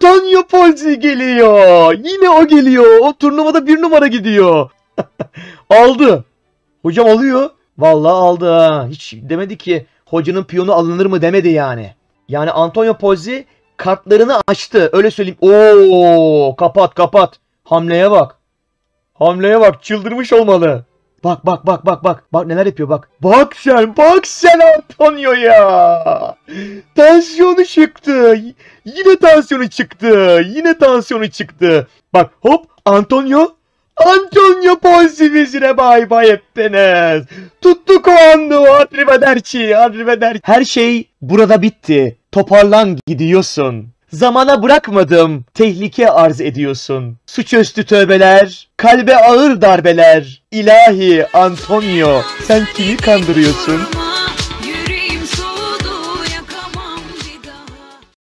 Antonio Pozzi geliyor. Yine o geliyor. O turnuvada 1 numara gidiyor. Aldı. Hocam alıyor. Vallahi aldı ha. Hiç demedi ki hocanın piyonu alınır mı demedi yani. Yani Antonio Pozzi kartlarını açtı. Öyle söyleyeyim. Oo, kapat kapat. Hamleye bak. Hamleye bak. Çıldırmış olmalı. Bak bak bak bak bak. Bak neler yapıyor bak. Bak sen Antonio'ya. Tansiyonu çıktı. Yine tansiyonu çıktı. Yine tansiyonu çıktı. Bak hop Antonio Pozzi vezire bay bay ettiniz. Tuttuk o anı. Arrivederci. Her şey burada bitti. Toparlan gidiyorsun. Zamana bırakmadım. Tehlike arz ediyorsun. Suçüstü tövbeler. Kalbe ağır darbeler. İlahi Antonio. Sen kimi kandırıyorsun?